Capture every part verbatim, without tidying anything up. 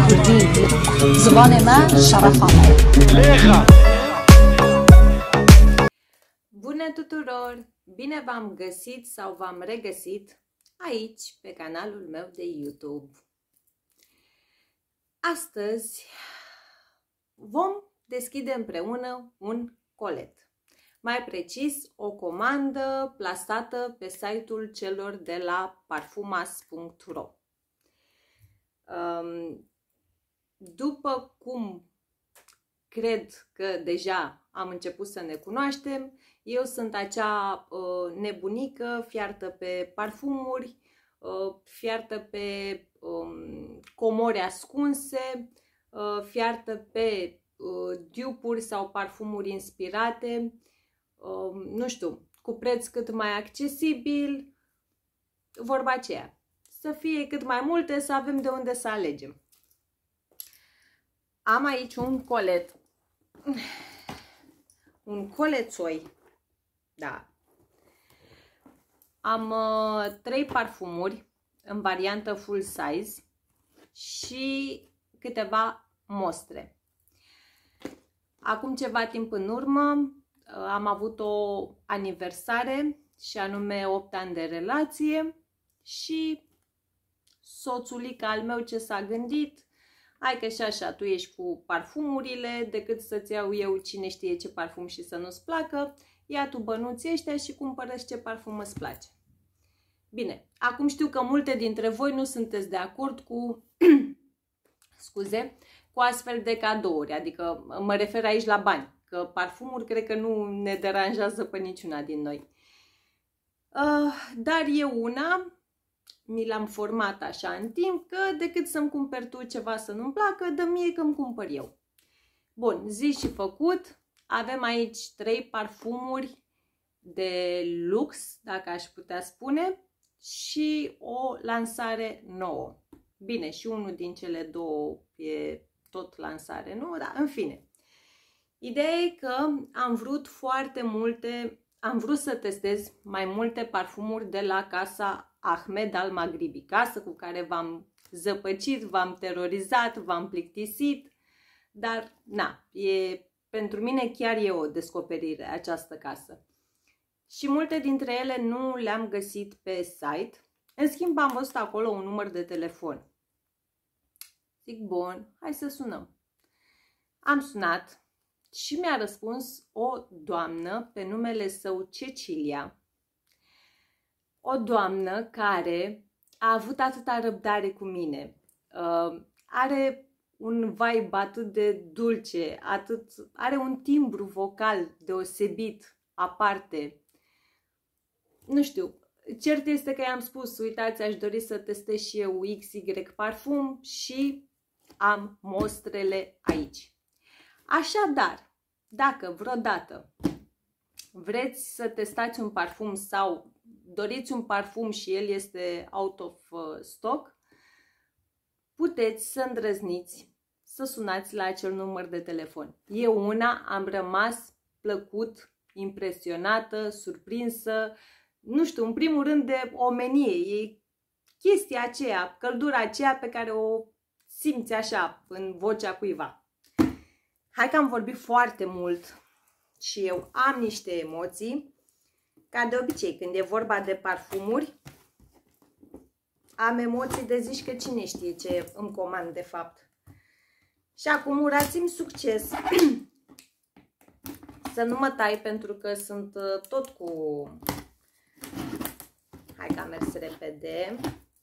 کوردی زبان ما شرفانه. Bună tuturor! Bine v-am găsit sau v-am regăsit aici pe canalul meu de YouTube. Astăzi vom deschide împreună un colet. Mai precis, o comandă plasată pe site-ul celor de la parfumas punct ro. După cum cred că deja am început să ne cunoaștem, eu sunt acea uh, nebunică fiartă pe parfumuri, uh, fiartă pe um, comori ascunse, uh, fiartă pe uh, dupe-uri sau parfumuri inspirate, uh, nu știu, cu preț cât mai accesibil, vorba aceea. Să fie cât mai multe, să avem de unde să alegem. Am aici un colet, un colețoi, da. Am uh, trei parfumuri în variantă full size și câteva mostre. Acum ceva timp în urmă uh, am avut o aniversare și anume opt ani de relație și soțulica al meu ce s-a gândit: hai că și așa, tu ești cu parfumurile, decât să-ți iau eu cine știe ce parfum și să nu-ți placă, ia tu bănuții ăștia și cumpără-și ce parfum îți place. Bine, acum știu că multe dintre voi nu sunteți de acord cu, scuze, cu astfel de cadouri, adică mă refer aici la bani, că parfumuri cred că nu ne deranjează pe niciuna din noi. Uh, dar eu una mi l-am format așa în timp că decât să-mi cumperi tu ceva să nu-mi placă, dă mie că-mi cumpăr eu. Bun, zis și făcut, avem aici trei parfumuri de lux, dacă aș putea spune, și o lansare nouă. Bine, și unul din cele două e tot lansare nouă, dar în fine. Ideea e că am vrut foarte multe, am vrut să testez mai multe parfumuri de la casa Ahmed Al Maghribi, casă cu care v-am zăpăcit, v-am terorizat, v-am plictisit, dar na, e, pentru mine chiar e o descoperire această casă. Și multe dintre ele nu le-am găsit pe site, în schimb am văzut acolo un număr de telefon. Zic, bun, hai să sunăm. Am sunat și mi-a răspuns o doamnă pe numele său Cecilia. O doamnă care a avut atâta răbdare cu mine, uh, are un vibe atât de dulce, atât, are un timbru vocal deosebit, aparte. Nu știu, cert este că i-am spus, uitați, aș dori să testez și eu X Y parfum și am mostrele aici. Așadar, dacă vreodată vreți să testați un parfum sau doriți un parfum și el este out of stock, puteți să îndrăzniți să sunați la acel număr de telefon. Eu una am rămas plăcut, impresionată, surprinsă, nu știu, în primul rând de omenie, e chestia aceea, căldura aceea pe care o simți așa în vocea cuiva. Hai că am vorbit foarte mult și eu am niște emoții. Ca de obicei, când e vorba de parfumuri, am emoții de zici că cine știe ce îmi comand de fapt. Și acum urați-mi succes să nu mă tai pentru că sunt tot cu... Hai că am mers repede.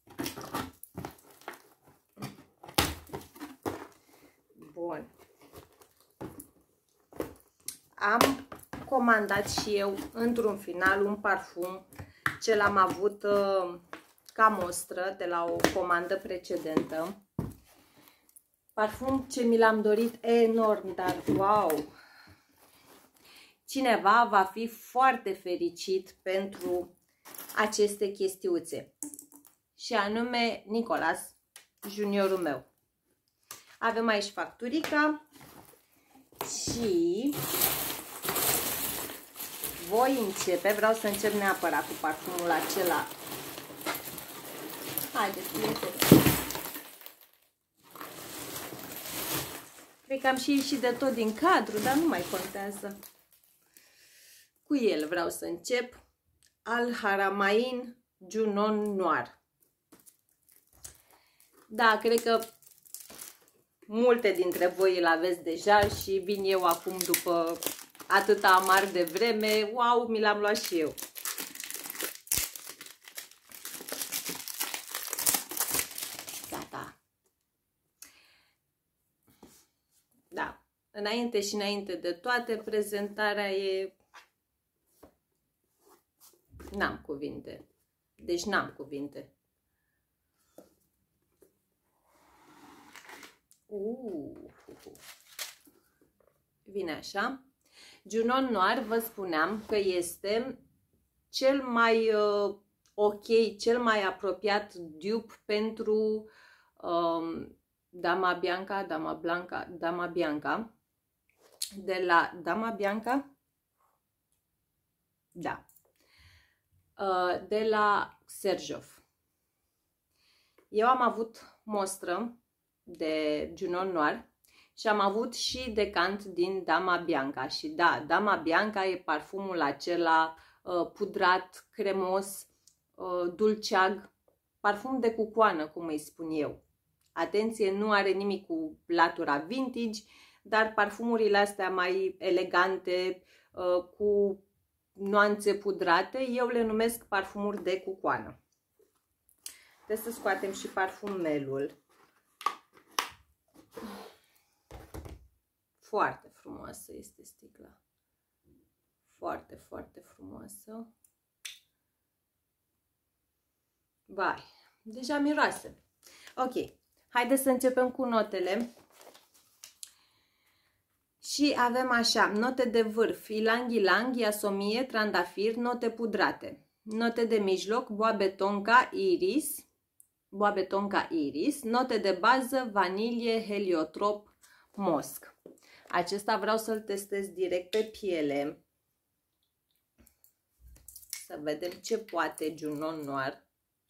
Bun. Am comandat și eu într-un final un parfum ce l-am avut uh, ca mostră de la o comandă precedentă. Parfum ce mi l-am dorit enorm, dar wow! Cineva va fi foarte fericit pentru aceste chestiuțe și anume Nicolas, juniorul meu. Avem aici facturica și voi începe, vreau să încep neapărat cu parfumul acela. Haideți, prieteni. Cred că am și ieșit de tot din cadru, dar nu mai contează. Cu el vreau să încep. Al Haramain Junon Noir. Da, cred că multe dintre voi îl aveți deja și vin eu acum după atâta amar de vreme. Wow, mi l-am luat și eu. Gata. Da, înainte și înainte de toate, prezentarea e... N-am cuvinte. Deci n-am cuvinte. Uh. Vine așa. Junon Noir, vă spuneam că este cel mai uh, ok, cel mai apropiat dupe pentru um, Dama Bianca, Dama Blanca, Dama Bianca. De la Dama Bianca? Da. Uh, de la Xerjoff. Eu am avut mostră de Junon Noir și am avut și decant din Dama Bianca. Și da, Dama Bianca e parfumul acela uh, pudrat, cremos, uh, dulceag, parfum de cucoană, cum îi spun eu. Atenție, nu are nimic cu latura vintage, dar parfumurile astea mai elegante, uh, cu nuanțe pudrate, eu le numesc parfumuri de cucoană. Trebuie să scoatem și parfumelul. Foarte frumoasă este sticla. Foarte, foarte frumoasă. Vai, deja miroase. Ok, haideți să începem cu notele. Și avem așa, note de vârf, ilang ilang, iasomie, trandafir, note pudrate. Note de mijloc, boabe tonka, iris, boabe tonka, iris. Note de bază, vanilie, heliotrop, mosc. Acesta vreau să-l testez direct pe piele. Să vedem ce poate Junon Noir.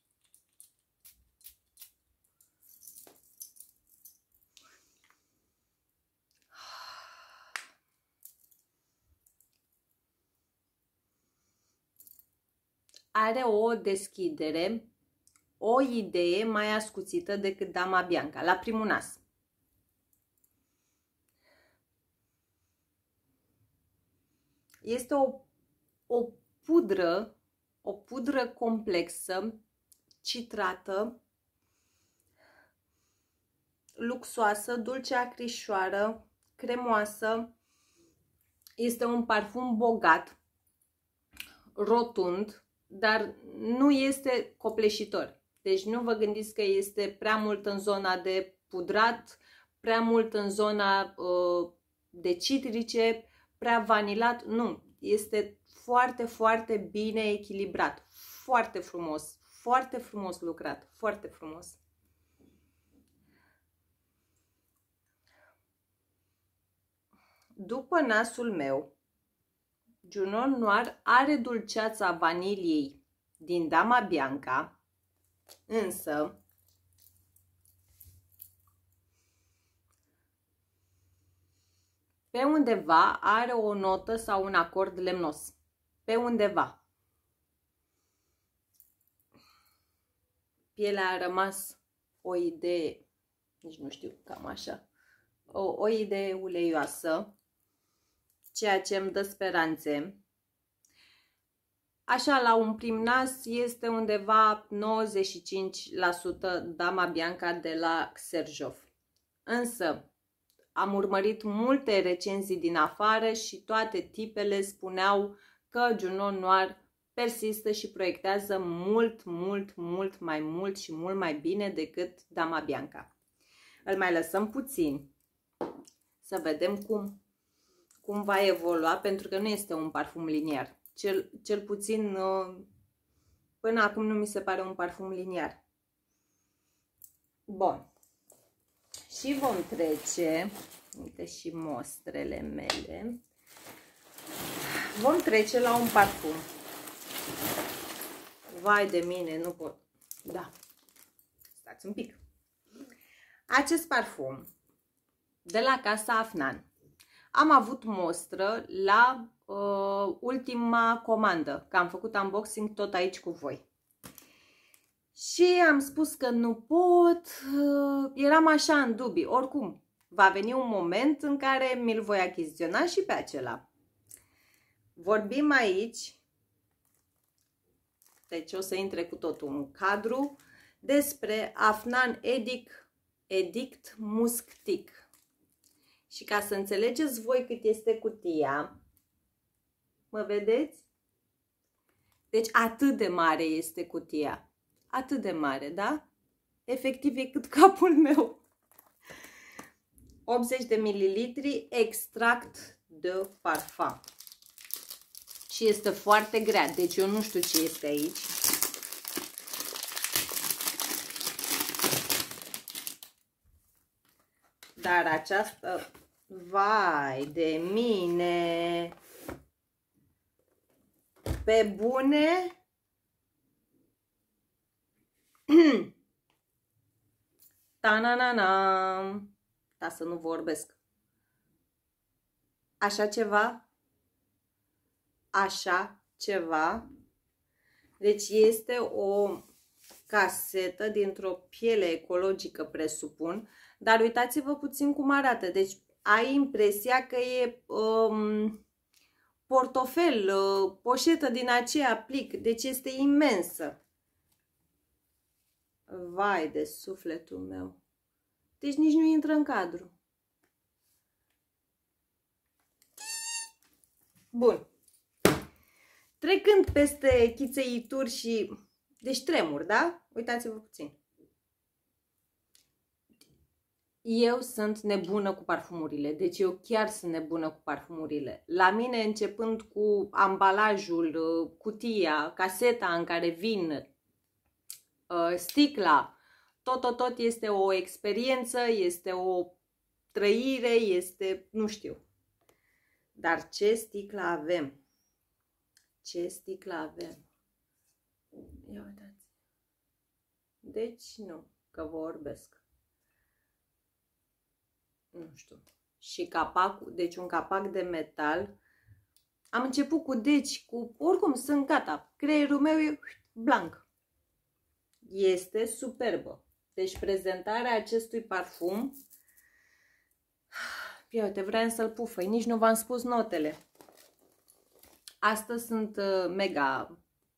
Are o deschidere, o idee mai ascuțită decât Dama Bianca, la primul nas. Este o, o pudră, o pudră complexă, citrată, luxoasă, dulce acrișoară, cremoasă. Este un parfum bogat, rotund, dar nu este copleșitor. Deci nu vă gândiți că este prea mult în zona de pudrat, prea mult în zona uh, de citrice, prea vanilat. Nu, este foarte, foarte bine echilibrat, foarte frumos, foarte frumos lucrat, foarte frumos. După nasul meu, Junon Noir are dulceața vaniliei din Dama Bianca, însă pe undeva are o notă sau un acord lemnos. Pe undeva. Pielea a rămas o idee, nici nu știu, cam așa, o, o idee uleioasă, ceea ce îmi dă speranțe. Așa, la un prim nas este undeva nouăzeci și cinci la sută Dama Bianca de la Xerjoff. Însă am urmărit multe recenzii din afară și toate tipele spuneau că Junon Noir persistă și proiectează mult, mult, mult mai mult și mult mai bine decât Dama Bianca. Îl mai lăsăm puțin să vedem cum, cum va evolua, pentru că nu este un parfum liniar. Cel, cel puțin până acum nu mi se pare un parfum liniar. Bun. Și vom trece, uite și mostrele mele, vom trece la un parfum. Vai de mine, nu pot. Da. Stați un pic. Acest parfum de la Casa Afnan. Am avut mostră la uh, ultima comandă, că am făcut unboxing tot aici cu voi. Și am spus că nu pot, uh, eram așa în dubii. Oricum, va veni un moment în care mi-l voi achiziționa și pe acela. Vorbim aici, deci o să intre cu totul în cadru, despre Afnan Edict, Edict Musk-Tic. Și ca să înțelegeți voi cât este cutia, mă vedeți? Deci atât de mare este cutia. Atât de mare, da? Efectiv e cât capul meu. optzeci de mililitri extract de parfum. Și este foarte grea, deci eu nu știu ce este aici. Dar aceasta, vai de mine, pe bune, ta-na-na-na, da, să nu vorbesc, așa ceva, așa ceva, deci este o casetă dintr-o piele ecologică, presupun, dar uitați-vă puțin cum arată, deci ai impresia că e um, portofel, uh, poșetă din aceea plic, deci este imensă. Vai de sufletul meu, deci nici nu intră în cadru. Bun. Trecând peste chițeituri și... Deci tremur, da? Uitați-vă puțin. Eu sunt nebună cu parfumurile, deci eu chiar sunt nebună cu parfumurile. La mine, începând cu ambalajul, cutia, caseta în care vin, sticla, tot, tot, tot este o experiență, este o trăire, este, nu știu. Dar ce sticlă avem? Ce sticlă avem? Ia uitați. Deci nu, că vorbesc. Nu știu. Și capacul, deci un capac de metal. Am început cu deci, cu oricum sunt gata. Creierul meu e blanc. Este superbă. Deci prezentarea acestui parfum, ia uite, vreau să-l pufăi, nici nu v-am spus notele. Astăzi sunt mega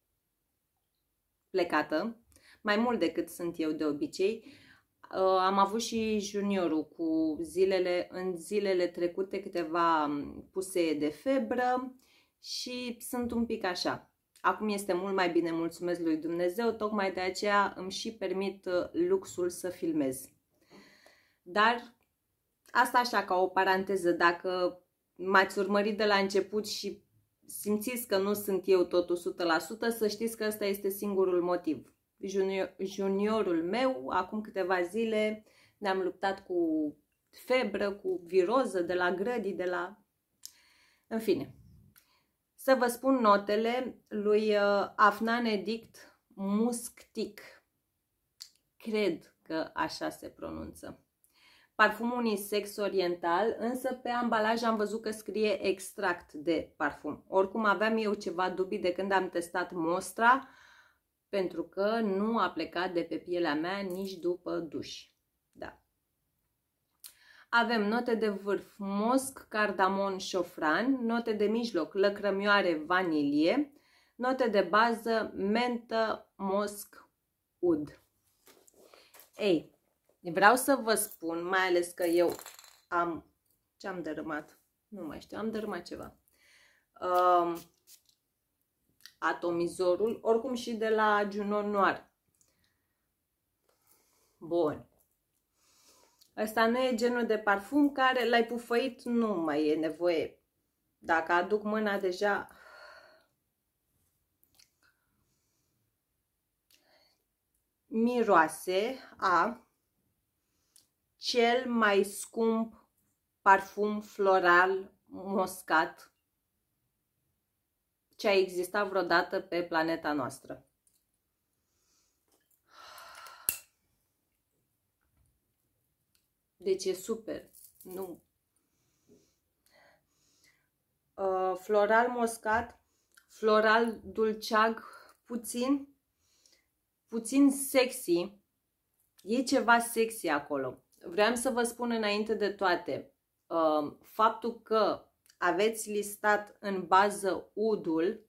plecată, mai mult decât sunt eu de obicei. Am avut și juniorul cu zilele, în zilele trecute câteva pusee de febră și sunt un pic așa. Acum este mult mai bine, mulțumesc lui Dumnezeu, tocmai de aceea îmi și permit luxul să filmez. Dar asta așa ca o paranteză, dacă m-ați urmărit de la început și simțiți că nu sunt eu totul o sută la sută, să știți că ăsta este singurul motiv. Junior, juniorul meu, acum câteva zile, ne-am luptat cu febră, cu viroză de la grădii, de la... În fine. Să vă spun notele lui Afnan Edict Musk-Tic. Cred că așa se pronunță. Parfumul unisex oriental, însă pe ambalaj am văzut că scrie extract de parfum. Oricum aveam eu ceva dubii de când am testat mostra, pentru că nu a plecat de pe pielea mea nici după duș. Da. Avem note de vârf mosc, cardamon, șofran, note de mijloc lăcrămioare, vanilie, note de bază mentă, mosc, ud. Ei, vreau să vă spun, mai ales că eu am... Ce am dărâmat? Nu mai știu, am dărâmat ceva. Um, atomizorul, oricum și de la Junon Noir. Bun. Ăsta nu e genul de parfum care l-ai pufăit, nu mai e nevoie. Dacă aduc mâna deja... Miroase a cel mai scump parfum floral moscat ce a existat vreodată pe planeta noastră. Deci e super. Nu. Uh, floral moscat, floral dulceag, puțin, puțin sexy. E ceva sexy acolo. Vreau să vă spun înainte de toate, uh, faptul că aveți listat în bază udul,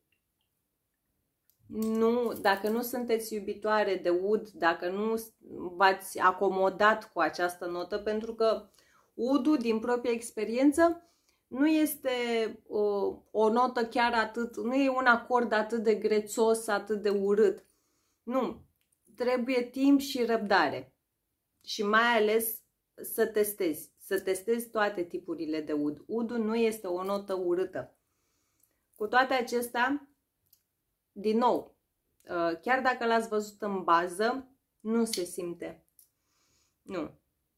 nu, dacă nu sunteți iubitoare de ud, dacă nu v-ați acomodat cu această notă, pentru că udul, din propria experiență, nu este o, o notă chiar atât, nu e un acord atât de grețos, atât de urât. Nu, trebuie timp și răbdare. Și mai ales să testezi, să testezi toate tipurile de ud. Udul nu este o notă urâtă. Cu toate acestea, din nou, chiar dacă l-ați văzut în bază, nu se simte. Nu.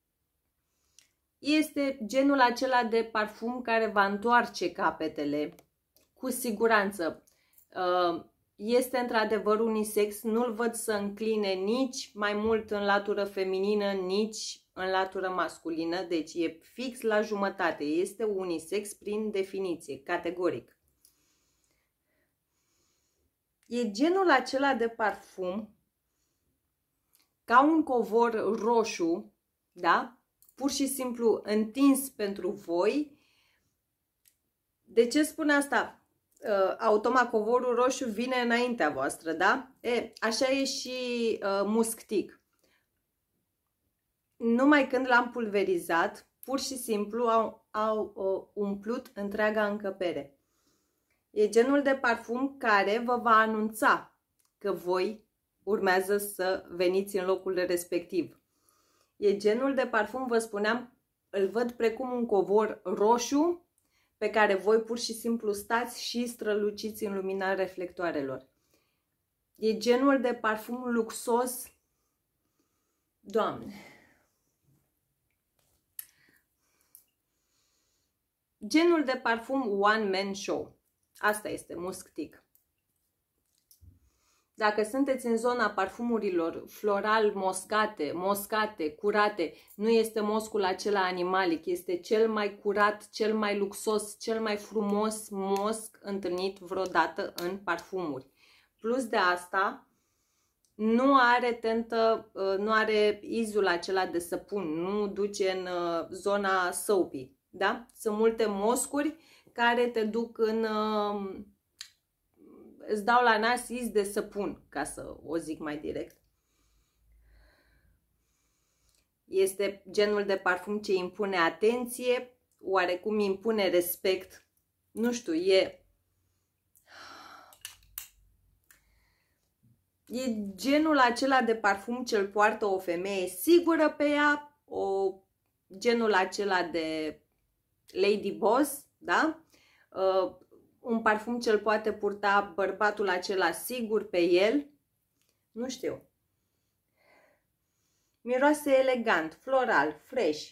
Este genul acela de parfum care va întoarce capetele, cu siguranță. Este într-adevăr unisex, nu-l văd să încline nici mai mult în latură feminină, nici în latură masculină, deci e fix la jumătate, este unisex prin definiție, categoric. E genul acela de parfum ca un covor roșu, da? Pur și simplu întins pentru voi. De ce spun asta? Uh, automat covorul roșu vine înaintea voastră, da? E, așa e și uh, musctic. Numai când l-am pulverizat, pur și simplu au, au uh, umplut întreaga încăpere. E genul de parfum care vă va anunța că voi urmează să veniți în locul respectiv. E genul de parfum, vă spuneam, îl văd precum un covor roșu pe care voi pur și simplu stați și străluciți în lumina reflectoarelor. E genul de parfum luxos. Doamne! Genul de parfum one man show. Asta este musctic. Dacă sunteți în zona parfumurilor floral moscate, moscate, curate, nu este moscul acela animalic, este cel mai curat, cel mai luxos, cel mai frumos mosc întâlnit vreodată în parfumuri. Plus de asta, nu are tentă, nu are izul acela de săpun, nu duce în zona soapy, da? Sunt multe moscuri care te duc în... îți dau la nas iz de săpun, ca să o zic mai direct. Este genul de parfum ce impune atenție, oarecum impune respect. Nu știu, e... E genul acela de parfum ce îl poartă o femeie sigură pe ea, o, genul acela de lady boss, da? Uh, un parfum ce îl poate purta bărbatul acela sigur pe el. Nu știu. Miroase elegant, floral, fresh.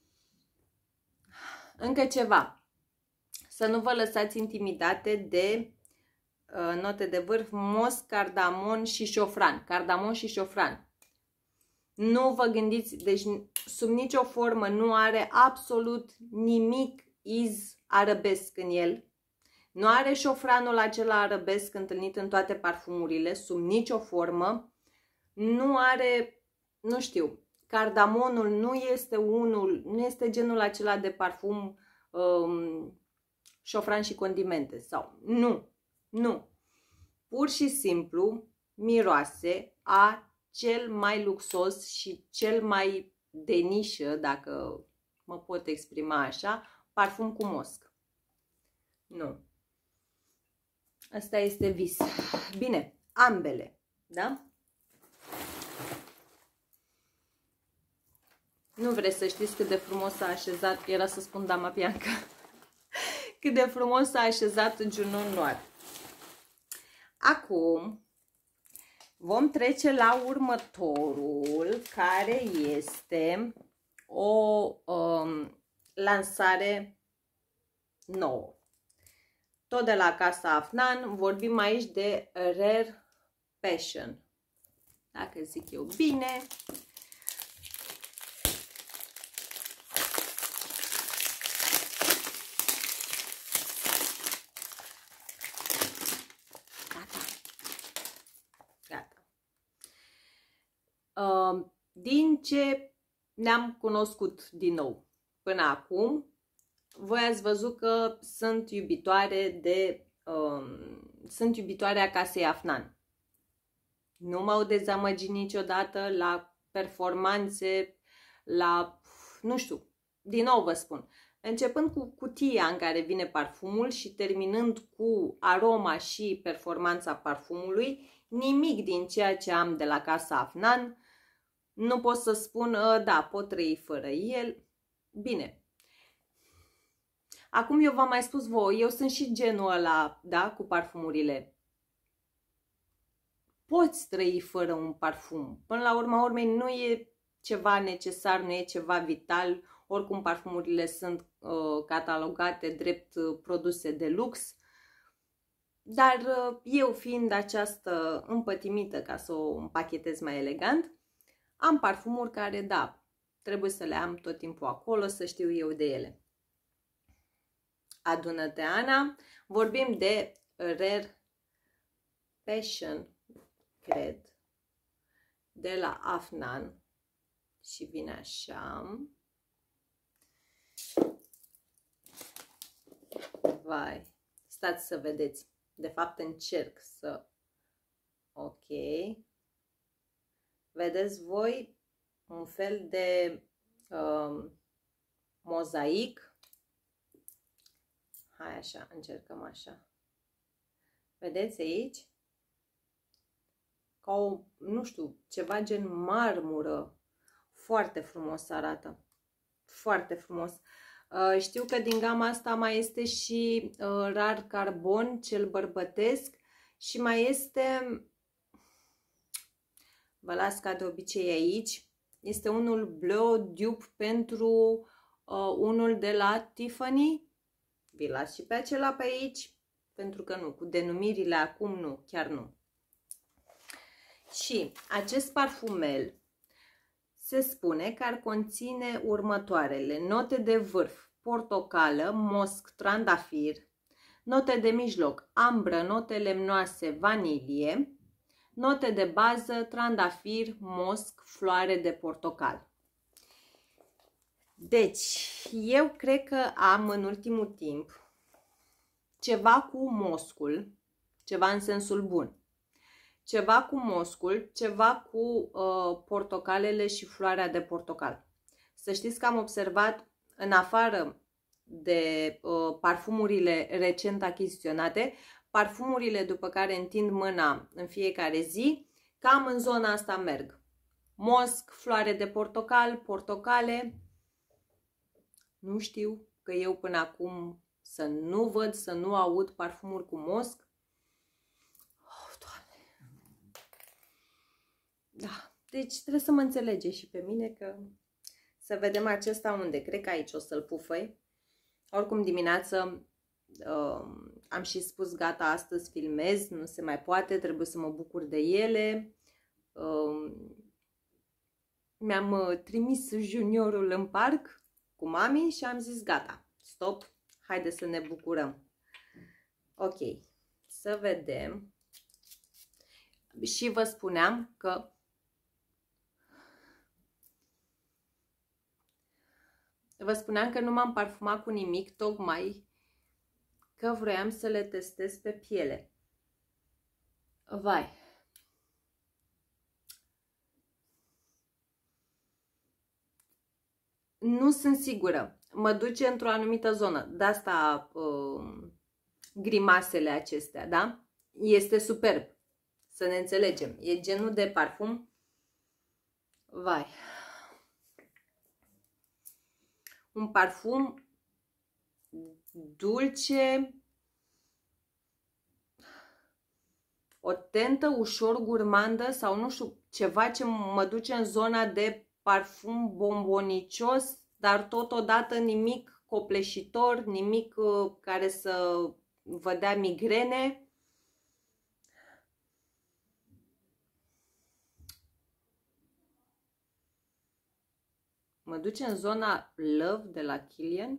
Încă ceva. Să nu vă lăsați intimidate de uh, note de vârf, mosc, cardamon și șofran. Cardamon și șofran. Nu vă gândiți, deci sub nicio formă nu are absolut nimic iz arabesc în el. Nu are șofranul acela arabesc întâlnit în toate parfumurile, sub nicio formă. Nu are, nu știu, cardamonul nu este unul, nu este genul acela de parfum um, șofran și condimente. Sau nu, nu. Pur și simplu miroase a cel mai luxos și cel mai de nișă, dacă mă pot exprima așa, parfum cu mosc. Nu. Asta este vis. Bine, ambele, da? Nu vreți să știți cât de frumos s-a așezat, era să spun Dama Bianca, cât de frumos s-a așezat Junon Noir. Acum vom trece la următorul, care este o um, lansare nouă. Tot de la Casa Afnan, vorbim aici de Rare Passion. Dacă zic eu bine. din ce ne-am cunoscut din nou până acum, voi ați văzut că sunt iubitoare de um, sunt iubitoare a casei Afnan. Nu m-au dezamăgit niciodată la performanțe, la, nu știu, din nou vă spun, începând cu cutia în care vine parfumul și terminând cu aroma și performanța parfumului, nimic din ceea ce am de la casa Afnan nu pot să spun, da, pot trăi fără el. Bine. Acum eu v-am mai spus voi, eu sunt și genul ăla, da, cu parfumurile. Poți trăi fără un parfum. Până la urma urmei nu e ceva necesar, nu e ceva vital. Oricum parfumurile sunt uh, catalogate drept uh, produse de lux. Dar uh, eu fiind această împătimită, ca să o împachetez mai elegant, am parfumuri care, da, trebuie să le am tot timpul acolo, să știu eu de ele. Adună-te, Ana. Vorbim de Rare Passion, cred, de la Afnan. Și vine așa. Vai, stați să vedeți. De fapt încerc să... Ok. Vedeți voi un fel de um, mozaic. Hai așa, încercăm așa. Vedeți aici? Ca o, nu știu, ceva gen marmură. Foarte frumos arată. Foarte frumos. Uh, știu că din gama asta mai este și uh, rar carbon, cel bărbătesc. Și mai este... Vă las ca de obicei aici. Este unul Bleu Dupe pentru uh, unul de la Tiffany. Vi las și pe acela pe aici, pentru că nu, cu denumirile acum nu, chiar nu. Și acest parfumel se spune că ar conține următoarele: note de vârf, portocală, mosc, trandafir, note de mijloc, ambră, note lemnoase, vanilie, note de bază, trandafir, mosc, floare de portocal. Deci, eu cred că am în ultimul timp ceva cu moscul, ceva în sensul bun, ceva cu moscul, ceva cu uh, portocalele și floarea de portocal. Să știți că am observat, în afară de uh, parfumurile recent achiziționate, parfumurile după care întind mâna în fiecare zi, cam în zona asta merg. Mosc, floare de portocal, portocale. Nu știu, că eu până acum să nu văd, să nu aud parfumuri cu mosc. Oh, Doamne! Da, deci trebuie să mă înțelege și pe mine că... Să vedem acesta unde. Cred că aici o să-l pufăi. Oricum dimineață uh, am și spus gata, astăzi filmez, nu se mai poate, trebuie să mă bucur de ele. Uh, Mi-am uh, trimis juniorul în parc cu mami și am zis gata, stop, haide să ne bucurăm. Ok, să vedem. Și vă spuneam că vă spuneam că nu m-am parfumat cu nimic, tocmai că vroiam să le testez pe piele. Vai! Nu sunt sigură. Mă duce într-o anumită zonă. De asta uh, grimasele acestea, da? Este superb. Să ne înțelegem. E genul de parfum. Vai! Un parfum dulce, o tentă ușor gurmandă sau nu știu, ceva ce mă duce în zona de parfum bombonicios, dar totodată nimic copleșitor, nimic uh, care să vă dea migrene. Mă duce în zona Love de la Kilian.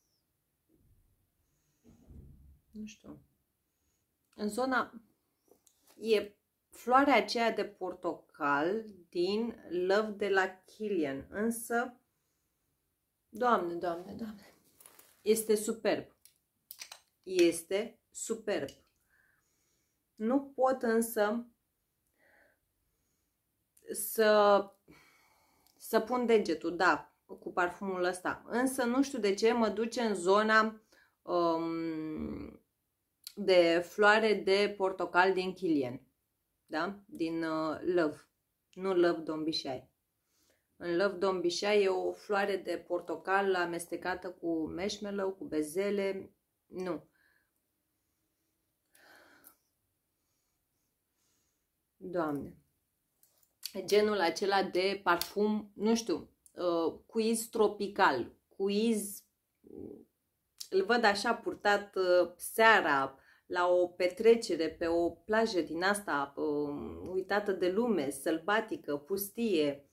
Nu știu. În zona... E floarea aceea de portocal din Love de la Kilian, însă, Doamne, Doamne, Doamne, este superb. Este superb. Nu pot însă să, să pun degetul, da, cu parfumul ăsta. Însă nu știu de ce mă duce în zona um, de floare de portocal din Kilian. Da? Din uh, Love. Nu Love Don't Be Shy. În Love Don't Be Shy e o floare de portocal amestecată cu marshmallow, cu bezele. Nu. Doamne. Genul acela de parfum, nu știu, uh, quiz tropical. Quiz, îl văd așa purtat uh, seara, la o petrecere, pe o plajă din asta uh, uitată de lume, sălbatică, pustie.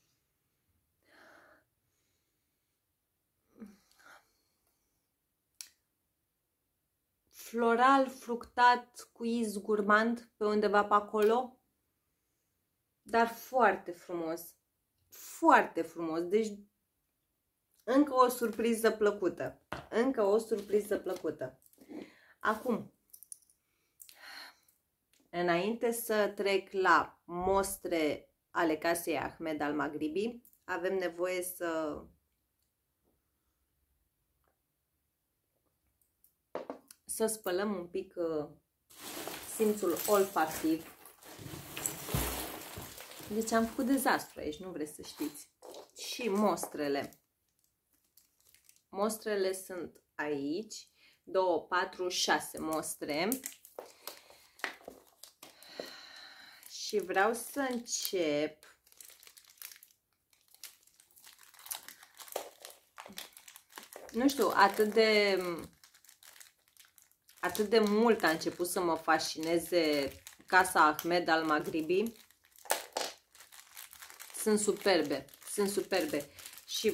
Floral, fructat, quiz, gurmand, pe undeva pe acolo. Dar foarte frumos. Foarte frumos. Deci, încă o surpriză plăcută. Încă o surpriză plăcută. Acum, înainte să trec la mostre ale casei Ahmed Al Maghribi, avem nevoie să să spălăm un pic uh, simțul olfactiv. Deci am făcut dezastru aici, nu vreți să știți. Și mostrele. Mostrele sunt aici. două, patru, șase mostre. Și vreau să încep nu știu, atât de atât de mult a început să mă fascineze casa Ahmed Al Maghribi. Sunt superbe, sunt superbe și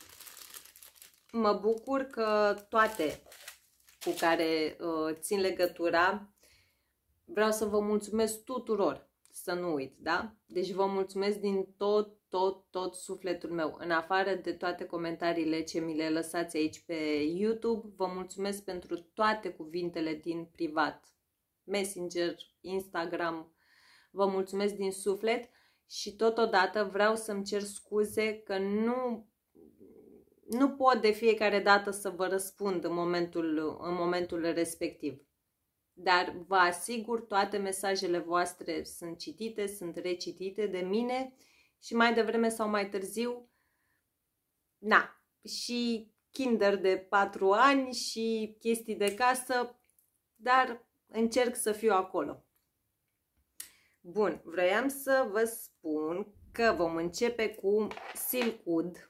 mă bucur că toate cu care uh, țin legătura, vreau să vă mulțumesc tuturor, să nu uit, da? Deci vă mulțumesc din tot, tot, tot sufletul meu, în afară de toate comentariile ce mi le lăsați aici pe YouTube, vă mulțumesc pentru toate cuvintele din privat, Messenger, Instagram, vă mulțumesc din suflet și totodată vreau să-mi cer scuze că nu... Nu pot de fiecare dată să vă răspund în momentul, în momentul respectiv. Dar vă asigur, toate mesajele voastre sunt citite, sunt recitite de mine și mai devreme sau mai târziu, na, și kinder de patru ani și chestii de casă, dar încerc să fiu acolo. Bun, vroiam să vă spun că vom începe cu Silkwood.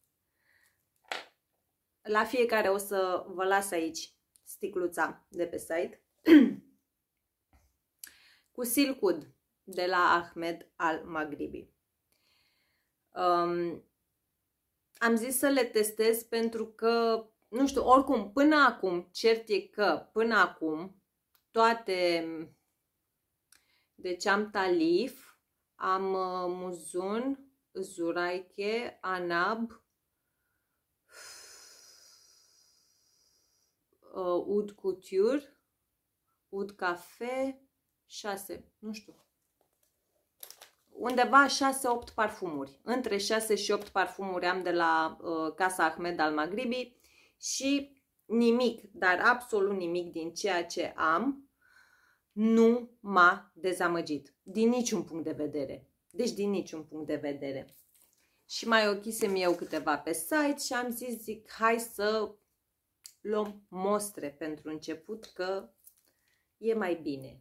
La fiecare o să vă las aici sticluța de pe site. Cu Silkwood de la Ahmed Al Maghribi. Um, am zis să le testez pentru că, nu știu, oricum, până acum, cert e că până acum, toate, deci am Talif, am uh, Muzun, Zuraike, Anab, Uh, Oud Couture, Oud Cafe, șase, nu știu, undeva șase opt parfumuri. Între șase și opt parfumuri am de la uh, casa Ahmed Al Maghribi și nimic, dar absolut nimic din ceea ce am nu m-a dezamăgit. Din niciun punct de vedere. Deci din niciun punct de vedere. Și mai ochisem eu câteva pe site și am zis, zic, hai să luăm mostre pentru început, că e mai bine.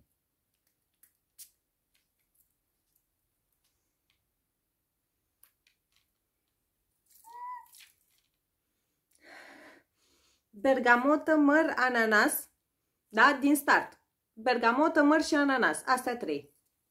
Bergamotă, măr, ananas, da, din start. Bergamotă, măr și ananas, astea trei.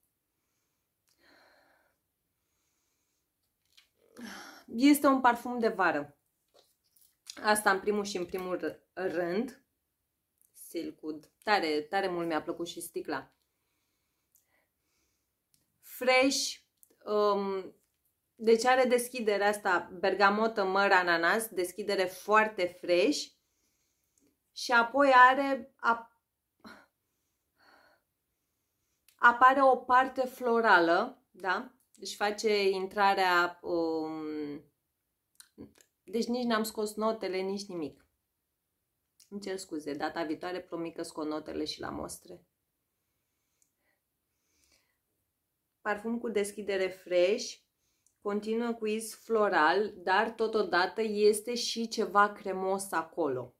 Este un parfum de vară. Asta în primul și în primul rând. Silkwood. Tare, tare mult mi-a plăcut și sticla. fresh, um, deci are deschiderea asta, bergamotă, măr, ananas, deschidere foarte fresh și apoi are, ap, apare o parte florală, da? Deci face intrarea, um, deci nici n-am scos notele, nici nimic. Îmi cer scuze, data viitoare promit că scot notele și la mostre. Parfum cu deschidere fresh, continuă cu iz floral, dar totodată este și ceva cremos acolo.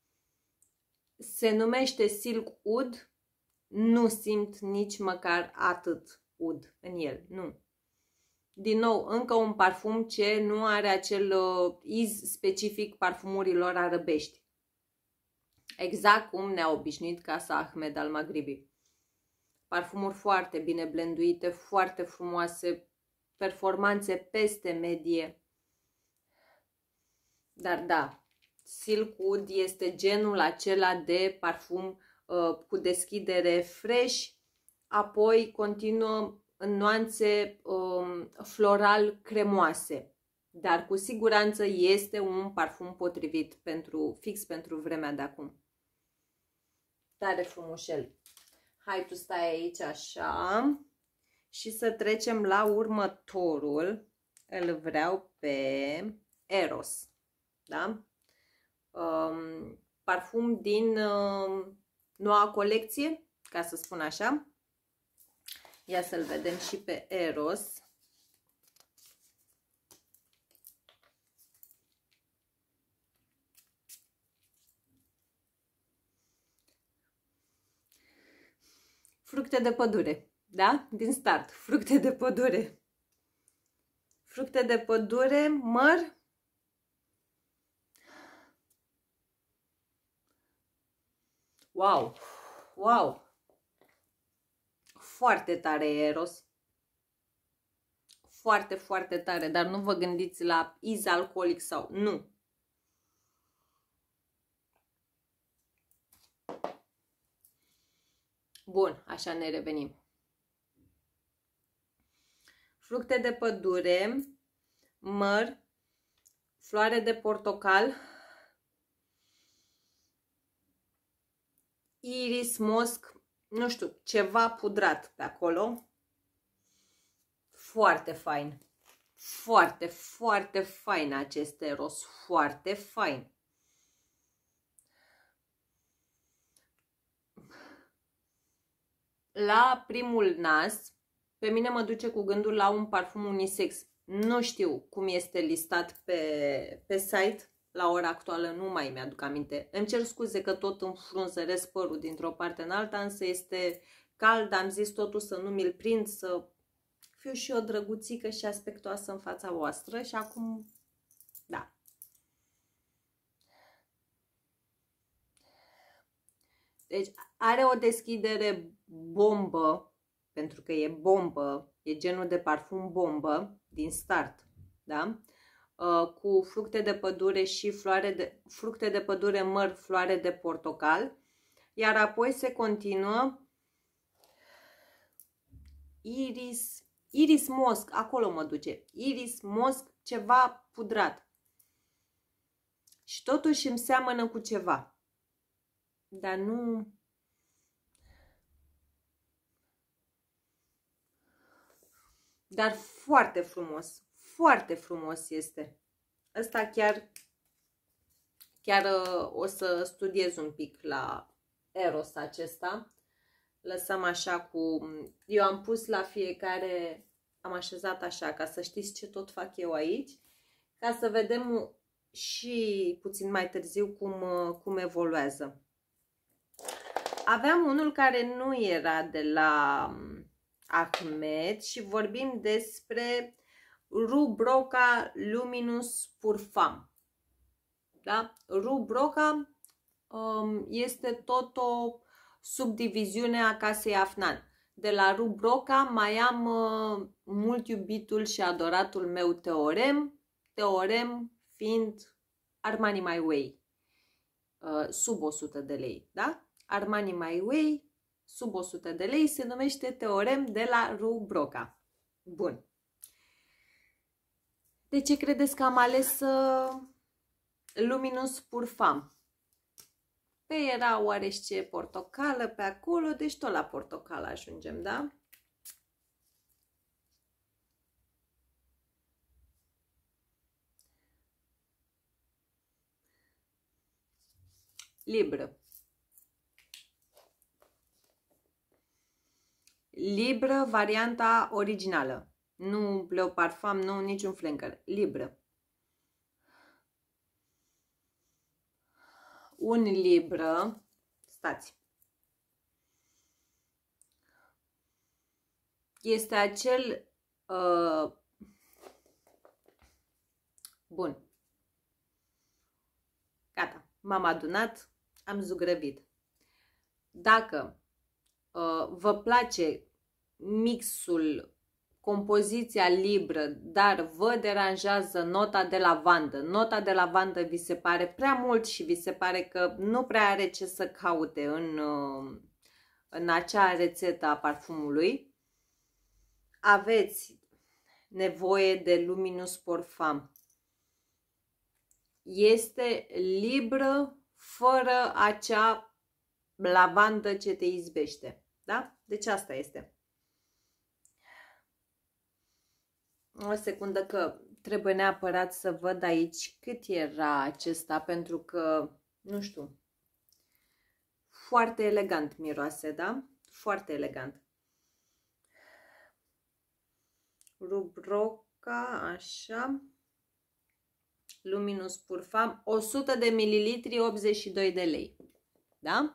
Se numește Silk Oud, nu simt nici măcar atât ud în el, nu. Din nou, încă un parfum ce nu are acel uh, iz specific parfumurilor arăbești. Exact cum ne-a obișnuit casa Ahmed al Maghribi. Parfumuri foarte bine blenduite, foarte frumoase, performanțe peste medie. Dar da, Silk Oud este genul acela de parfum uh, cu deschidere fresh, apoi continuă în nuanțe um, floral cremoase. Dar cu siguranță este un parfum potrivit pentru, fix pentru vremea de acum. Tare frumușel. Hai tu stai aici așa și să trecem la următorul. Îl vreau pe Eros. Da? Um, parfum din uh, noua colecție, ca să spun așa. Ia să-l vedem și pe Eros. Fructe de pădure, da? Din start, fructe de pădure. Fructe de pădure, măr. Wow, wow. Foarte tare e Eros. Foarte, foarte tare, dar nu vă gândiți la iz alcoolic sau nu. Bun, așa ne revenim. Fructe de pădure, măr, floare de portocal, iris, mosc, nu știu, ceva pudrat pe acolo. Foarte fain. Foarte, foarte fain acest Eros. Foarte fain. La primul nas, pe mine mă duce cu gândul la un parfum unisex. Nu știu cum este listat pe, pe site. La ora actuală nu mai mi-aduc aminte. Îmi cer scuze că tot înfrunzăresc părul dintr-o parte în alta, însă este cald, am zis totul să nu mi-l prind, să fiu și o drăguțică și aspectoasă în fața voastră și acum, da. Deci are o deschidere bombă, pentru că e bombă, e genul de parfum bombă din start, da? Uh, cu fructe de pădure și floare de, fructe de pădure, măr, floare de portocal, iar apoi se continuă iris, iris mosc, acolo mă duce, iris mosc, ceva pudrat. Și totuși îmi seamănă cu ceva, dar nu... Dar foarte frumos. Foarte frumos este. Ăsta chiar, chiar uh, o să studiez un pic la Eros acesta. Lăsăm așa cu... Eu am pus la fiecare, am așezat așa, ca să știți ce tot fac eu aici, ca să vedem și puțin mai târziu cum, uh, cum evoluează. Aveam unul care nu era de la Ahmed și vorbim despre Rue Broca Luminous Parfum. Da? Rue Broca um, este tot o subdiviziune a casei Afnan. De la Rue Broca mai am uh, mult iubitul și adoratul meu Teorem, Teorem fiind Armani My Way, uh, sub o sută de lei. Da? Armani My Way, sub o sută de lei, se numește Teorem de la Rue Broca. Bun. De ce credeți că am ales uh, Luminous Purfam? Păi era oarește portocală pe acolo, deci tot la portocală ajungem, da? Libră. Libră, varianta originală. Nu Bleu Parfum, nu niciun flanker. Libră. Un libră. Stați. Este acel... Uh, bun. Gata. M-am adunat. Am zugrăvit. Dacă uh, vă place mixul, compoziția libră, dar vă deranjează nota de lavandă, nota de lavandă vi se pare prea mult și vi se pare că nu prea are ce să caute în, în acea rețetă a parfumului, aveți nevoie de Luminous Purfam. Este libră fără acea lavandă ce te izbește. Da? Deci asta este. O secundă că trebuie neapărat să văd aici cât era acesta, pentru că, nu știu, foarte elegant miroase, da? Foarte elegant. Rubroca, așa. Luminous Purfam, o sută de mililitri, optzeci și doi de lei. Da?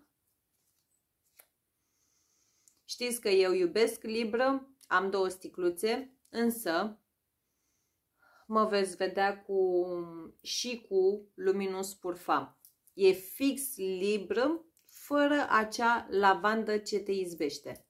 Știți că eu iubesc libră, am două sticluțe, însă mă veți vedea cu, și cu Luminous Purfam. E fix libră, fără acea lavandă ce te izbește.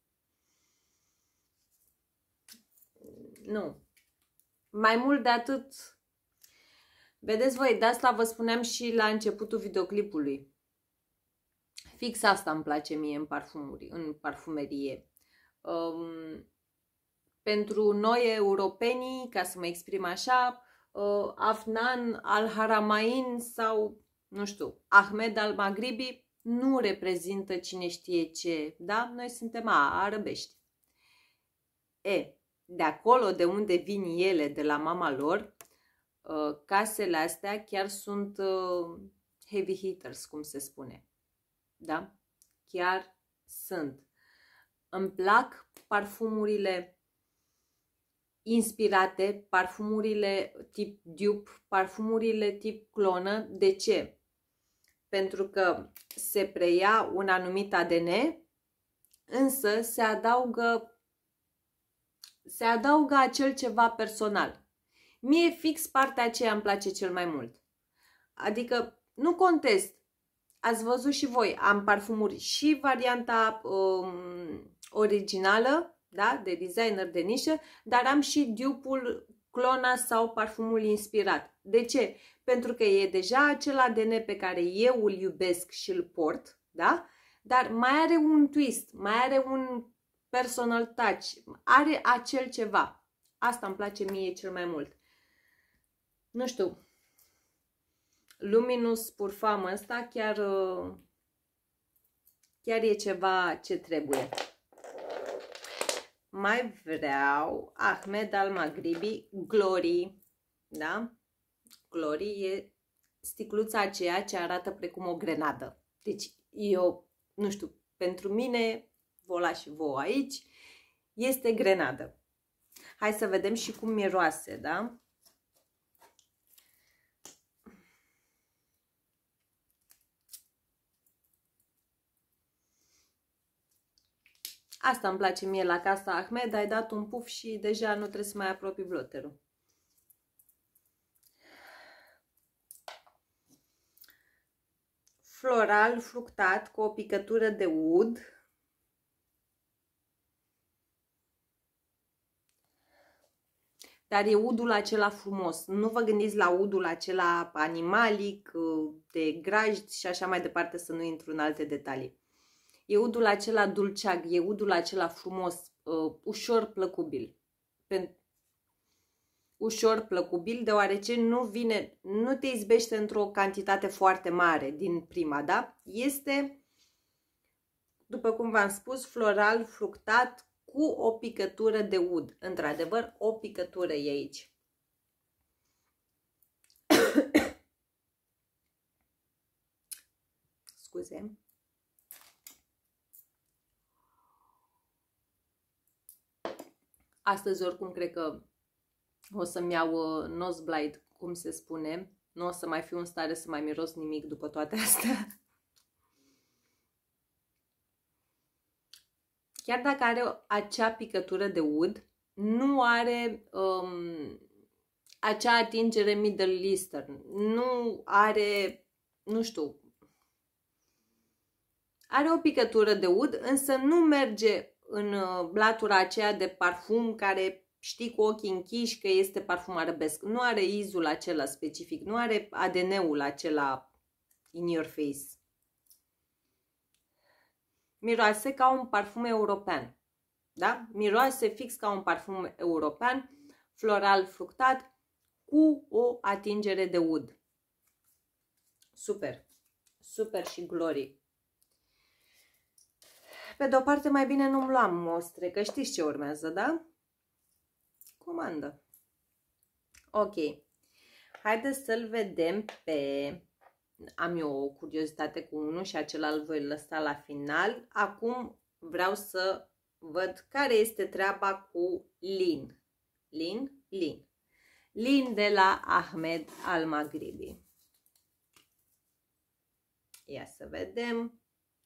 Nu. Mai mult de atât, vedeți voi, de asta vă spuneam și la începutul videoclipului. Fix asta îmi place mie în parfumuri, în parfumerie. Um, pentru noi europenii, ca să mă exprim așa, uh, Afnan al-Haramain sau, nu știu, Ahmed al-Maghribi nu reprezintă cine știe ce, da? Noi suntem a, arăbești. E, de acolo de unde vin ele, de la mama lor, uh, casele astea chiar sunt uh, heavy hitters, cum se spune. Da? Chiar sunt. Îmi plac parfumurile inspirate, parfumurile tip dupe, parfumurile tip clonă. De ce? Pentru că se preia un anumit A D N, însă se adaugă, se adaugă acel ceva personal. Mie fix partea aceea îmi place cel mai mult. Adică nu contest. Ați văzut și voi, am parfumuri și varianta um, originală, da, de designer de nișă, dar am și dupe-ul clona sau parfumul inspirat. De ce? Pentru că e deja acel A D N pe care eu îl iubesc și îl port, da? Dar mai are un twist, mai are un personal touch, are acel ceva. Asta îmi place mie cel mai mult. Nu știu. Luminous Purfam ăsta chiar, chiar e ceva ce trebuie. Mai vreau Ahmed al-Maghribi Glory, da? Glory e sticluța aceea ce arată precum o grenadă. Deci eu, nu știu, pentru mine, vă las și vouă aici, este grenadă. Hai să vedem și cum miroase, da? Asta îmi place mie la casa Ahmed, ai dat un puf și deja nu trebuie să mai apropii bloterul. Floral fructat cu o picătură de ud. Dar e udul acela frumos. Nu vă gândiți la udul acela animalic, de grajd și așa mai departe, să nu intru în alte detalii. E udul acela dulceag, e udul acela frumos, uh, ușor plăcubil. ușor plăcubil, deoarece nu vine, nu te izbește într-o cantitate foarte mare din prima, da? Este, după cum v-am spus, floral, fructat, cu o picătură de ud. Într-adevăr, o picătură e aici. Scuze. Astăzi, oricum, cred că o să-mi iau uh, nosebleed, cum se spune. Nu o să mai fiu în stare să mai miros nimic după toate astea. Chiar dacă are acea picătură de ud, nu are um, acea atingere Middle Eastern. Nu are, nu știu, are o picătură de ud, însă nu merge în latura aceea de parfum care știi cu ochii închiși că este parfum arabesc. Nu are izul acela specific, nu are A D N-ul acela in your face. Miroase ca un parfum european. Da? Miroase fix ca un parfum european, floral fructat, cu o atingere de ud. Super! Super și glory! Pe de o parte, mai bine nu-mi luam mostre, că știți ce urmează, da? Comandă. Ok. Haideți să-l vedem pe... Am eu o curiozitate cu unul și acela îl voi lăsa la final. Acum vreau să văd care este treaba cu Lin. Lin? Lin. Lin de la Ahmed Al Maghribi. Ia să vedem.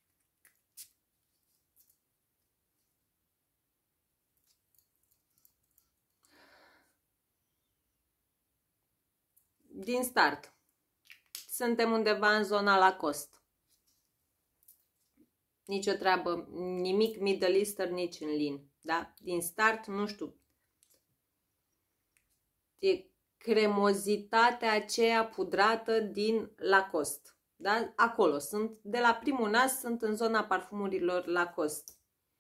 Din start, suntem undeva în zona Lacoste. Nici o treabă, nimic Middle Eastern, nici în Lin. Da? Din start, nu știu, e cremozitatea aceea pudrată din Lacoste. Da? Acolo sunt, de la primul nas, sunt în zona parfumurilor Lacoste.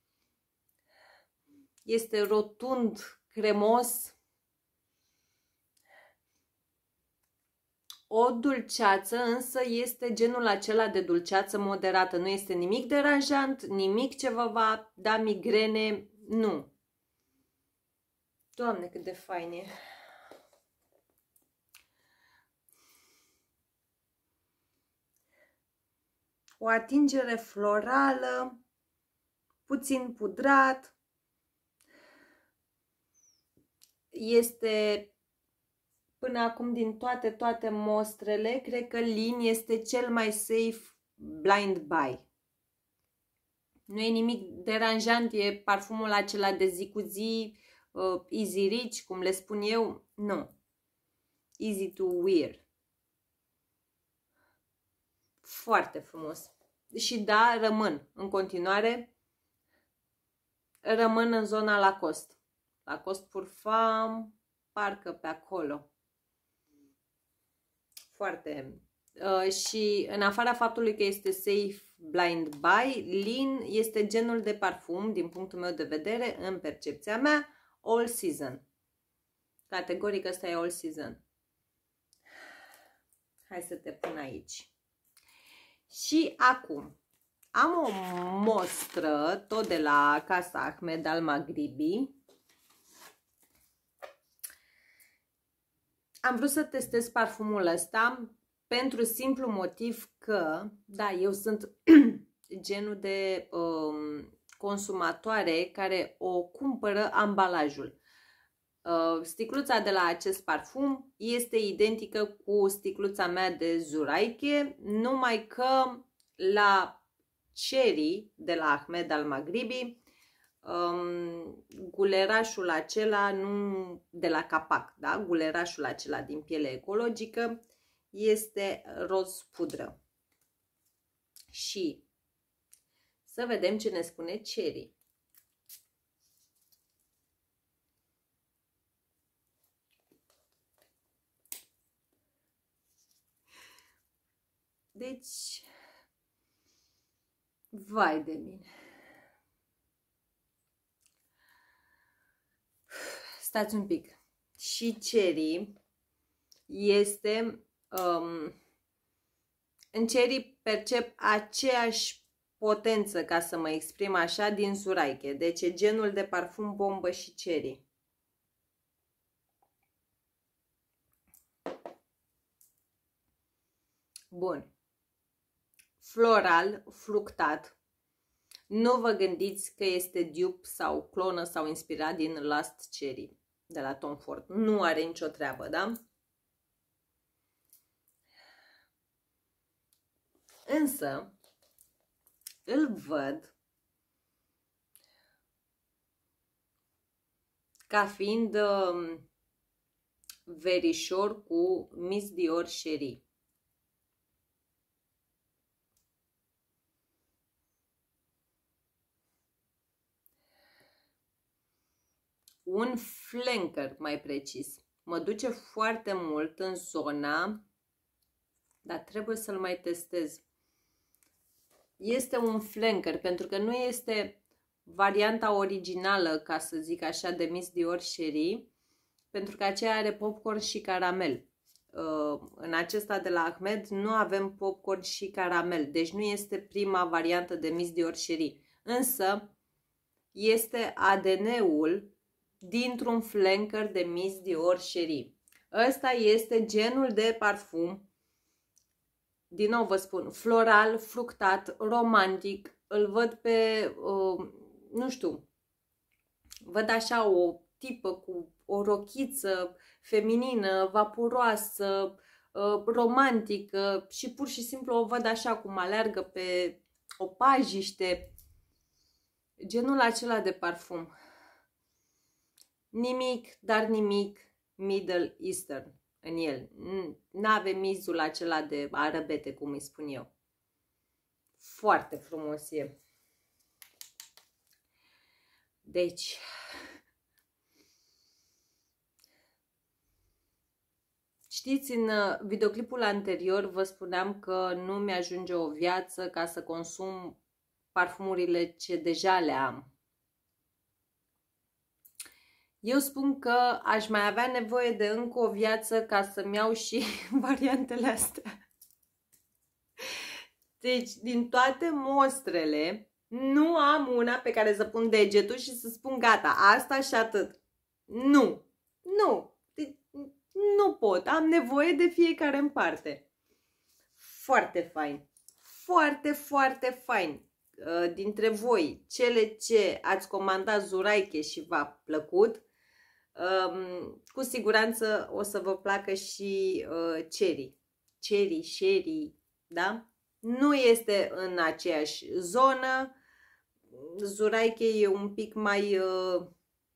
Este rotund, cremos. O dulceață, însă este genul acela de dulceață moderată. Nu este nimic deranjant, nimic ce vă va da migrene, nu. Doamne, cât de fain e! O atingere florală, puțin pudrat. Este... Până acum, din toate, toate mostrele, cred că Lin este cel mai safe blind buy. Nu e nimic deranjant, e parfumul acela de zi cu zi, uh, easy rich, cum le spun eu, nu. Easy to wear. Foarte frumos. Și da, rămân în continuare, rămân în zona Lacoste. Lacoste Parfum, parcă pe acolo. Foarte. Uh, și în afara faptului că este safe blind buy, Lin este genul de parfum, din punctul meu de vedere, în percepția mea, all season. Categoric ăsta e all season. Hai să te pun aici. Și acum am o mostră, tot de la Casa Ahmed Al Maghribi. Am vrut să testez parfumul ăsta pentru simplu motiv că, da, eu sunt genul de um, consumatoare care o cumpără ambalajul. Uh, sticluța de la acest parfum este identică cu sticluța mea de Zuraike, numai că la Cherry de la Ahmed Al Maghribi, um, gulerașul acela, nu de la capac, da? Gulerașul acela din piele ecologică este roz pudră. Și să vedem ce ne spune Cherry. Deci, vai de mine. Stați un pic. Și cherry este... Um, în cherry percep aceeași potență, ca să mă exprim așa, din Zoraike. Deci e genul de parfum bombă și cherry. Bun. Floral, fructat. Nu vă gândiți că este dupe sau clonă sau inspirat din Last Cherry de la Tom Ford. Nu are nicio treabă, da? Însă, îl văd ca fiind uh, verișor cu Miss Dior Cherie. Un flanker, mai precis. Mă duce foarte mult în zona, dar trebuie să-l mai testez. Este un flanker, pentru că nu este varianta originală, ca să zic așa, de Miss Dior Cherie, pentru că aceea are popcorn și caramel. În acesta de la Ahmed nu avem popcorn și caramel, deci nu este prima variantă de Miss Dior Cherie, însă este A D N-ul dintr-un flanker de Miss Dior Cherie. Ăsta este genul de parfum, din nou vă spun, floral, fructat, romantic. Îl văd pe, uh, nu știu, văd așa o tipă cu o rochiță feminină, vapuroasă, uh, romantică și pur și simplu o văd așa cum aleargă pe o pajiște. Genul acela de parfum. Nimic, dar nimic Middle Eastern în el. N-ave mizul acela de arăbete, cum îi spun eu. Foarte frumos e. Deci, știți, în videoclipul anterior vă spuneam că nu mi-ajunge o viață ca să consum parfumurile ce deja le am. Eu spun că aș mai avea nevoie de încă o viață ca să-mi iau și variantele astea. Deci, din toate mostrele, nu am una pe care să pun degetul și să spun gata, asta și atât. Nu, nu, deci, nu pot, am nevoie de fiecare în parte. Foarte fain, foarte, foarte fain. Dintre voi, cele ce ați comandat Zoraike și v-a plăcut, Um, cu siguranță o să vă placă și uh, cherry. Cherry, sherry, da? Nu este în aceeași zonă. Zoraike e un pic mai, uh,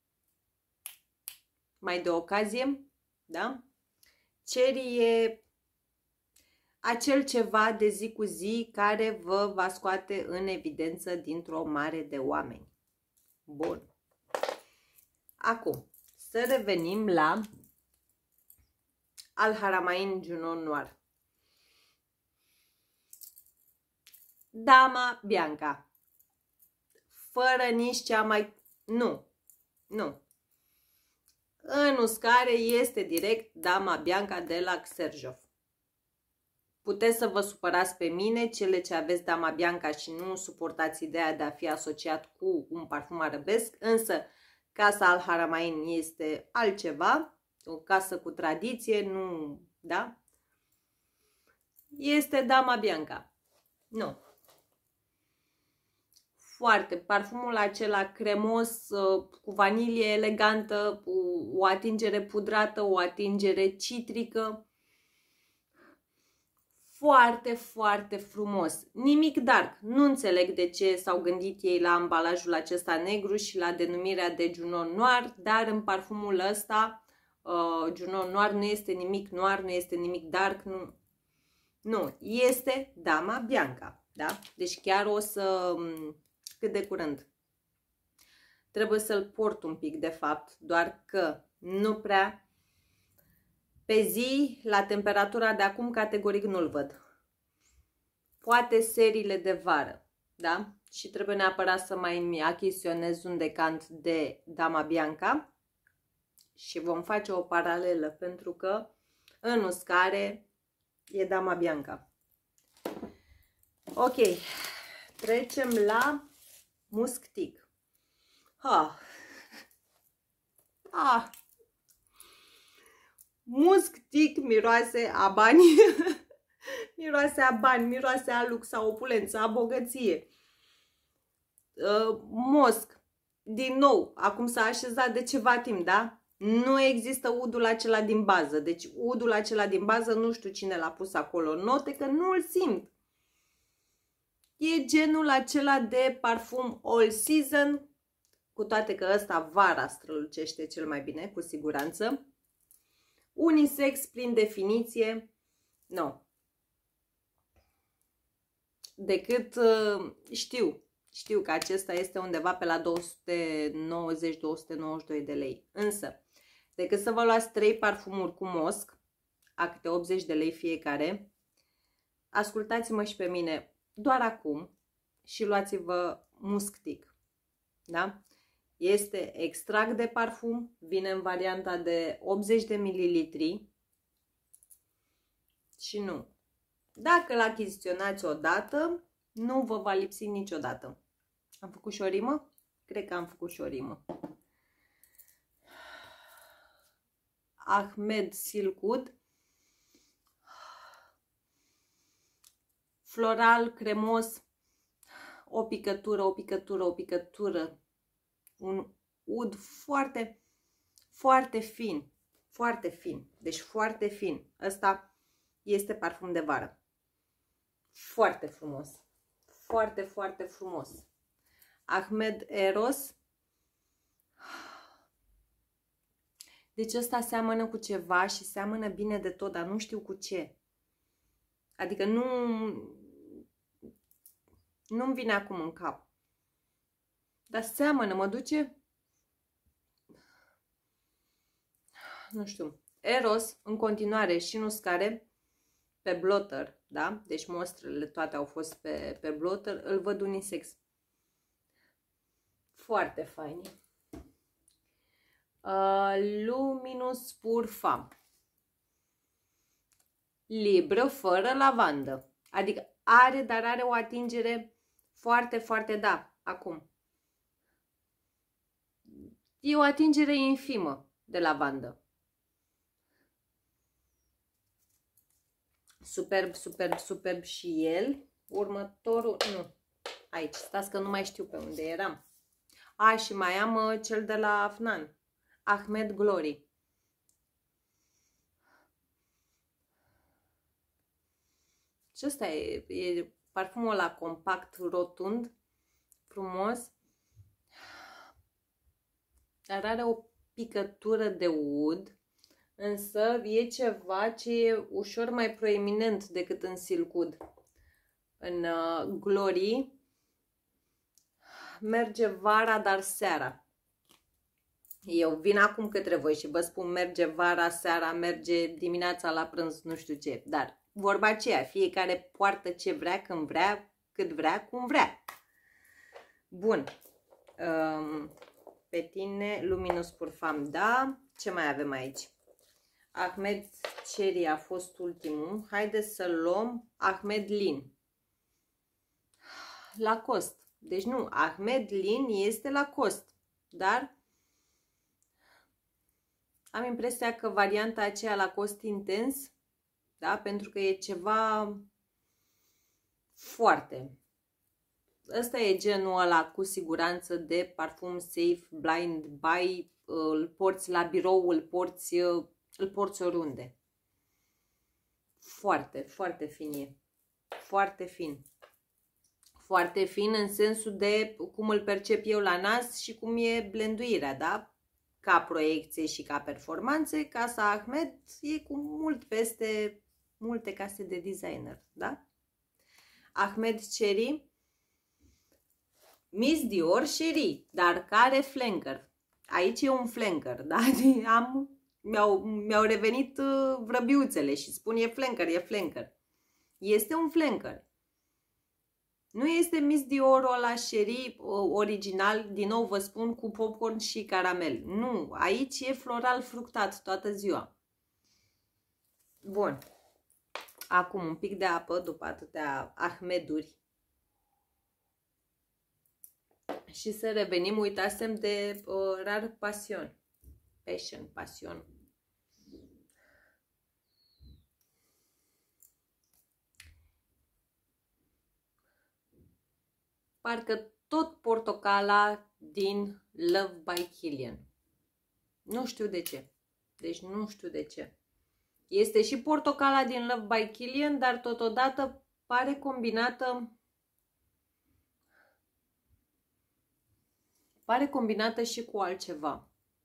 mai de ocazie, da? Cherry e acel ceva de zi cu zi care vă va scoate în evidență dintr-o mare de oameni. Bun. Acum, să revenim la Al Haramain Junon Noir. Dama Bianca. Fără nici cea mai... Nu. Nu. În uscare este direct Dama Bianca de la Xerjoff. Puteți să vă supărați pe mine, cele ce aveți Dama Bianca și nu suportați ideea de a fi asociat cu un parfum arabesc, însă Casa Al Haramain este altceva, o casă cu tradiție, nu, da? Este Dama Bianca. Nu. Foarte, parfumul acela cremos, cu vanilie elegantă, cu o atingere pudrată, o atingere citrică. Foarte, foarte frumos. Nimic dark. Nu înțeleg de ce s-au gândit ei la ambalajul acesta negru și la denumirea de Junon Noir, dar în parfumul ăsta uh, Junon Noir nu este nimic noir, nu este nimic dark, nu. Nu, este Dama Bianca, da? Deci chiar o să, cât de curând, trebuie să-l port un pic de fapt, doar că nu prea. Pe zi, la temperatura de acum, categoric nu-l văd. Poate seriile de vară, da? Și trebuie neapărat să mai achiziționez un decant de Dama Bianca și vom face o paralelă pentru că în uscare e Dama Bianca. Ok, trecem la Musk Tic. Ha. Ah. Musk Tic miroase a bani, miroase a bani, miroase a lux, a opulență, a bogăție. Uh, Musk, din nou, acum s-a așezat de ceva timp, da? Nu există udul acela din bază. Deci udul acela din bază nu știu cine l-a pus acolo în note, că nu îl simt. E genul acela de parfum all season, cu toate că ăsta vara strălucește cel mai bine, cu siguranță. Unisex prin definiție, nu. Decât știu, știu că acesta este undeva pe la două sute nouăzeci - două sute nouăzeci și doi de lei. Însă, decât să vă luați trei parfumuri cu mosc, a câte optzeci de lei fiecare, ascultați-mă și pe mine doar acum și luați-vă Musk Tic. Da? Este extract de parfum, vine în varianta de optzeci de mililitri și nu. Dacă l-achiziționați odată, nu vă va lipsi niciodată. Am făcut și o rimă? Cred că am făcut și o rimă. Ahmed Silk Wood. Floral, cremos, o picătură, o picătură, o picătură. Un ud foarte, foarte fin. Foarte fin. Deci foarte fin. Ăsta este parfum de vară. Foarte frumos. Foarte, foarte frumos. Ahmed Eros. Deci ăsta seamănă cu ceva și seamănă bine de tot, dar nu știu cu ce. Adică nu... Nu-mi vine acum în cap. Dar seamănă, mă duce... Nu știu. Eros, în continuare, și în uscare, pe blotter, da? Deci mostrele toate au fost pe, pe blotter. Îl văd unisex. Foarte fain. Uh, Luminous Pur Femme. Libră fără lavandă. Adică are, dar are o atingere foarte, foarte, da, acum. E o atingere infimă de lavandă. Superb, superb, superb și el. Următorul, nu, aici, stați că nu mai știu pe unde eram. A, și mai am uh, cel de la Afnan. Ahmed Glory. Și ăsta e, e parfumul ăla compact, rotund, frumos. Dar are o picătură de ud, însă e ceva ce e ușor mai proeminent decât în Silk Wood. În uh, Glory merge vara, dar seara. Eu vin acum către voi și vă spun merge vara, seara, merge dimineața la prânz, nu știu ce. Dar vorba aceea, fiecare poartă ce vrea, când vrea, cât vrea, cum vrea. Bun. Um, pe tine, Luminous Pur Femme, da. Ce mai avem aici? Ahmed Cherry a fost ultimul. Haideți să luăm Ahmed Lin. La cost. Deci nu, Ahmed Lin este la cost. Dar am impresia că varianta aceea la cost intens, da, pentru că e ceva foarte. Ăsta e genul ăla cu siguranță de parfum safe, blind buy, îl porți la birou, îl porți, îl porți oriunde. Foarte, foarte fin e. Foarte fin. Foarte fin în sensul de cum îl percep eu la nas și cum e blenduirea, da? Ca proiecție și ca performanțe, Casa Ahmed e cu mult peste multe case de designer, da? Ahmed Cherry, Miss Dior Cherie, dar care flanker? Aici e un flanker, da? Am, mi-au, mi-au revenit vrăbiuțele și spun e flanker, e flanker. Este un flanker. Nu este Miss Dior la Cherie original, din nou vă spun, cu popcorn și caramel. Nu, aici e floral fructat toată ziua. Bun. Acum un pic de apă după atâtea ahmeduri. Și să revenim, uitasem de uh, rar pasion. Passion, pasion. Parcă tot portocala din Love by Kilian. Nu știu de ce. Deci nu știu de ce. Este și portocala din Love by Kilian, dar totodată pare combinată pare combinată și cu altceva.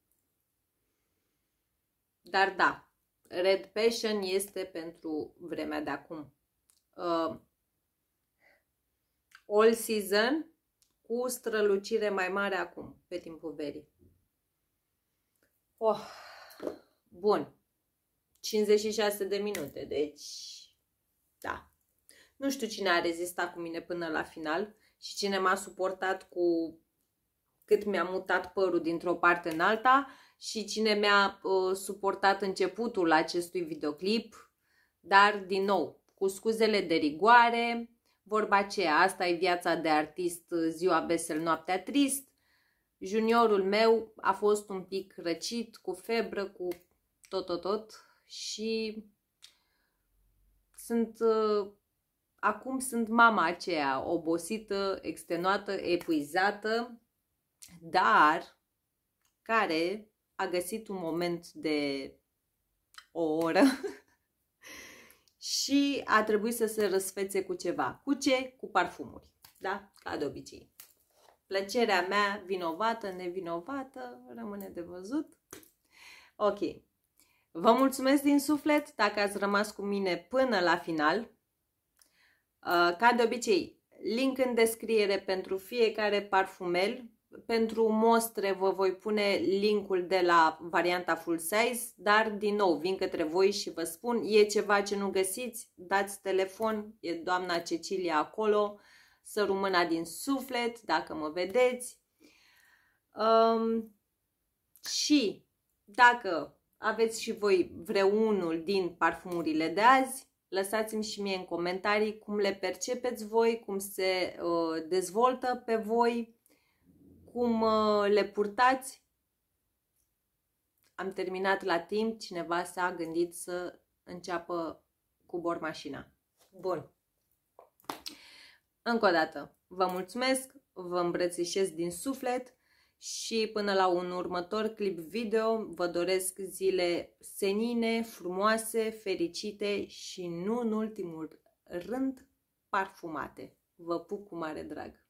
Dar da, Red Passion este pentru vremea de acum. Uh, all season cu strălucire mai mare acum, pe timpul verii. Oh, bun. cincizeci și șase de minute, deci da. Nu știu cine a rezistat cu mine până la final și cine m-a suportat cu cât mi-a mutat părul dintr-o parte în alta și cine mi-a uh, suportat începutul acestui videoclip, dar din nou, cu scuzele de rigoare, vorba aceea, asta e viața de artist, ziua vesel, noaptea trist. Juniorul meu a fost un pic răcit, cu febră, cu tot, tot, tot și sunt, uh, acum sunt mama aceea, obosită, extenuată, epuizată, dar care a găsit un moment de o oră și a trebuit să se răsfețe cu ceva. Cu ce? Cu parfumuri. Da? Ca de obicei. Plăcerea mea, vinovată, nevinovată, rămâne de văzut. Ok. Vă mulțumesc din suflet dacă ați rămas cu mine până la final. Ca de obicei, link în descriere pentru fiecare parfumel. Pentru mostre vă voi pune linkul de la varianta full size, dar din nou vin către voi și vă spun, e ceva ce nu găsiți, dați telefon, e doamna Cecilia acolo, săru mâna din suflet dacă mă vedeți. Um, și dacă aveți și voi vreunul din parfumurile de azi, lăsați-mi și mie în comentarii cum le percepeți voi, cum se uh, dezvoltă pe voi, cum le purtați. Am terminat la timp, cineva s-a gândit să înceapă cu bormașina. Bun. Încă o dată, vă mulțumesc, vă îmbrățișez din suflet și până la un următor clip video vă doresc zile senine, frumoase, fericite și nu în ultimul rând parfumate. Vă pup cu mare drag!